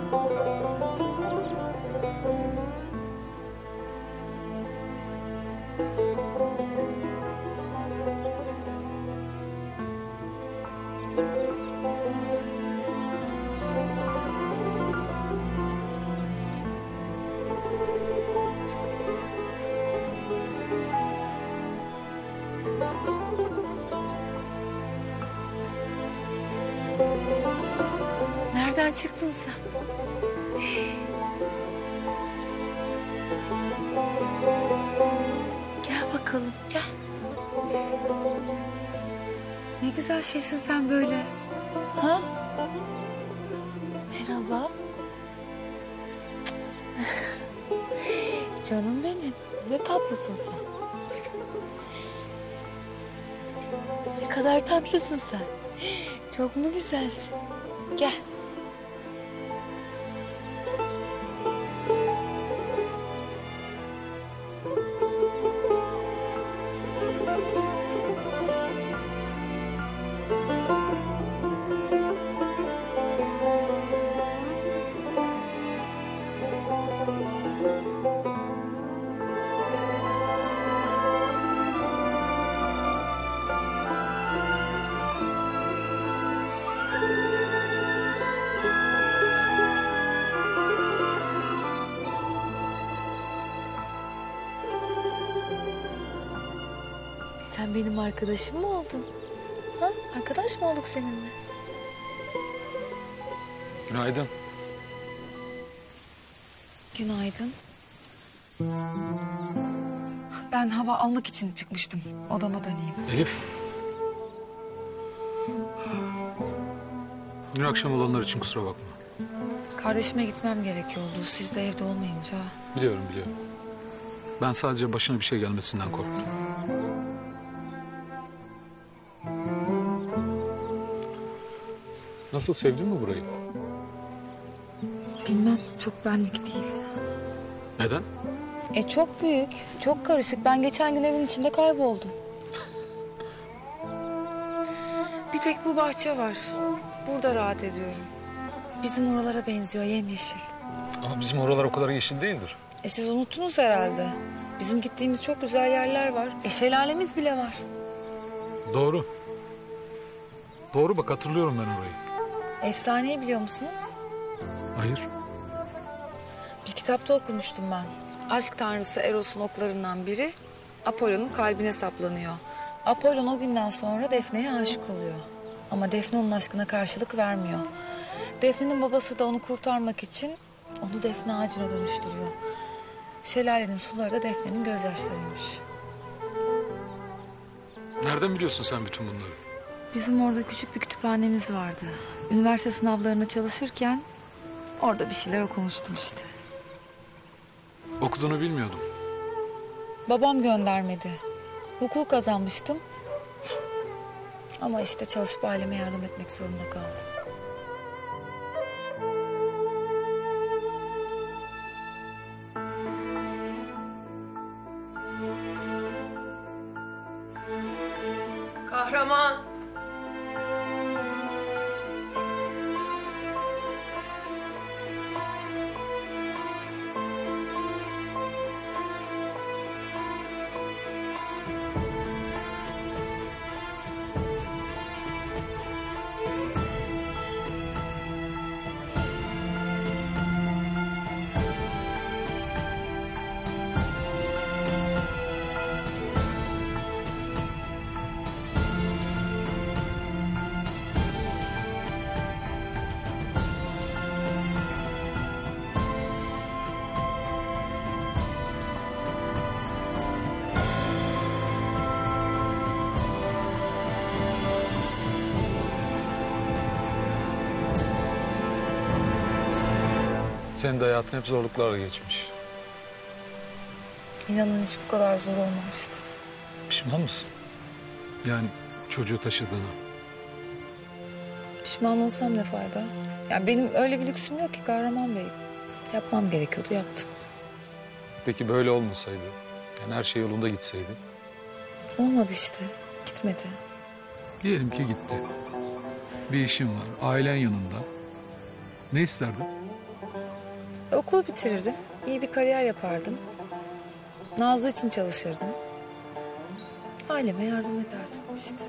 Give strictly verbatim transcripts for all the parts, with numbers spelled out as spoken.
Nereden çıktın sen? Gel bakalım, gel. Ne güzel şeysin sen böyle. Ha? Merhaba. Canım benim, ne tatlısın sen. Ne kadar tatlısın sen. Çok mu güzelsin? Gel. Sen benim arkadaşım mı oldun? Ha? Arkadaş mı olduk seninle? Günaydın. Günaydın. Ben hava almak için çıkmıştım. Odama döneyim. Elif. Dün akşam olanlar için kusura bakma. Kardeşime gitmem gerekiyordu. Siz de evde olmayınca. Biliyorum, biliyorum. Ben sadece başına bir şey gelmesinden korktum. Nasıl, sevdin mi burayı? Bilmem, çok benlik değil. Neden? E çok büyük, çok karışık. Ben geçen gün evin içinde kayboldum. Bir tek bu bahçe var. Burada rahat ediyorum. Bizim oralara benziyor, yemyeşil. Ama bizim oralar o kadar yeşil değildir. E siz unuttunuz herhalde. Bizim gittiğimiz çok güzel yerler var. E şelalemiz bile var. Doğru. Doğru, bak hatırlıyorum ben orayı. Efsaneyi biliyor musunuz? Hayır. Bir kitapta okumuştum ben. Aşk tanrısı Eros'un oklarından biri Apollo'nun kalbine saplanıyor. Apollon o günden sonra Defne'ye aşık oluyor. Ama Defne onun aşkına karşılık vermiyor. Defne'nin babası da onu kurtarmak için onu defne ağacına dönüştürüyor. Şelalenin suları da Defne'nin gözyaşlarıymış. Nereden biliyorsun sen bütün bunları? Bizim orada küçük bir kütüphanemiz vardı. Üniversite sınavlarına çalışırken orada bir şeyler okumuştum işte. Okuduğunu bilmiyordum. Babam göndermedi. Hukuk kazanmıştım. Ama işte çalışıp aileme yardım etmek zorunda kaldım. Kahraman. Senin de hayatın hep zorluklarla geçmiş. İnanın hiç bu kadar zor olmamıştı. Pişman mısın? Yani çocuğu taşıdığına. Pişman olsam ne fayda? Yani benim öyle bir lüksüm yok ki Kahraman Bey. Yapmam gerekiyordu, yaptım. Peki böyle olmasaydı? Yani her şey yolunda gitseydi? Olmadı işte, gitmedi. Diyelim ki gitti. Bir işin var, ailen yanında. Ne isterdin? E, okulu bitirirdim. İyi bir kariyer yapardım. Nazlı için çalışırdım. Aileme yardım ederdim işte.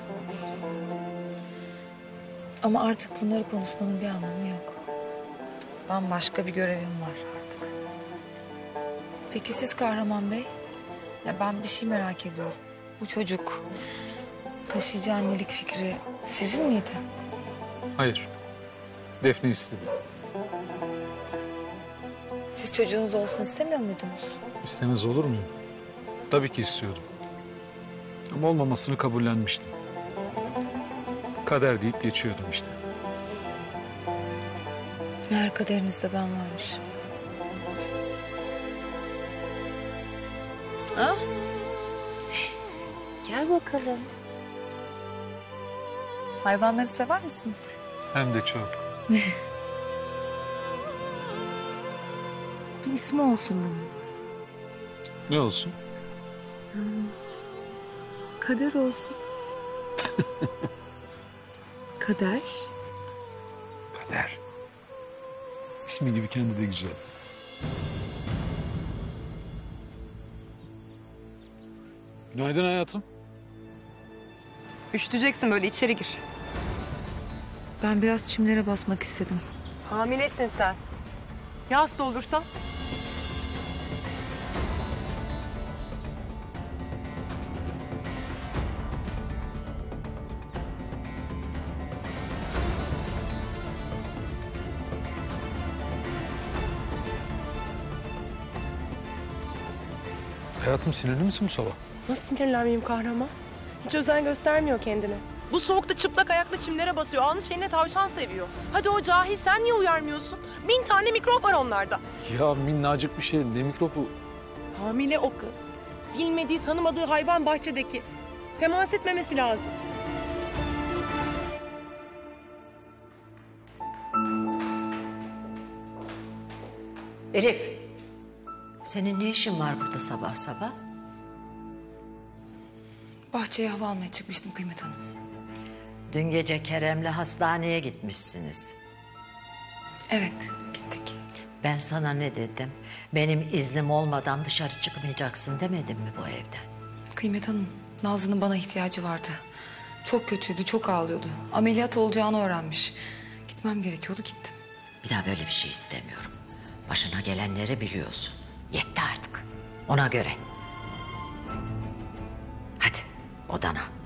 Ama artık bunları konuşmanın bir anlamı yok. Bambaşka bir görevim var artık. Peki siz Kahraman Bey? Ya ben bir şey merak ediyorum. Bu çocuk taşıyıcı annelik fikri sizin miydi? Hayır. Defne istedi. Siz çocuğunuz olsun istemiyor muydunuz? İstemez olur muyum? Tabii ki istiyordum. Ama olmamasını kabullenmiştim. Kader deyip geçiyordum işte. Meğer kaderinizde ben varmışım. Ha? Gel bakalım. Hayvanları sever misiniz? Hem de çok. Bir ismi olsun bunun. Ne olsun? Kader olsun. Kader. Kader. İsmi gibi kendi de güzel. Günaydın hayatım. Üşüteceksin böyle içeri gir. Ben biraz çimlere basmak istedim. Hamilesin sen. Ya hasta olursan? Hayatım sinirli misin bu sabah? Nasıl sinirlenmeyeyim kahraman? Hiç özen göstermiyor kendine. Bu soğukta çıplak ayakla çimlere basıyor. Almış eline tavşan seviyor. Hadi o cahil, sen niye uyarmıyorsun? Bin tane mikrop var onlarda. Ya minnacık bir şey. Ne mikrobu? Hamile o kız. Bilmediği, tanımadığı hayvan bahçedeki. Temas etmemesi lazım. Elif, senin ne işin var burada sabah sabah? Bahçeye hava almaya çıkmıştım Kıymet Hanım. Dün gece Kerem'le hastaneye gitmişsiniz. Evet, gittik. Ben sana ne dedim? Benim iznim olmadan dışarı çıkmayacaksın demedim mi bu evden? Kıymet Hanım, Nazlı'nın bana ihtiyacı vardı. Çok kötüydü, çok ağlıyordu. Ameliyat olacağını öğrenmiş. Gitmem gerekiyordu, gittim. Bir daha böyle bir şey istemiyorum. Başına gelenleri biliyorsun. Yetti artık. Ona göre. Hadi odana.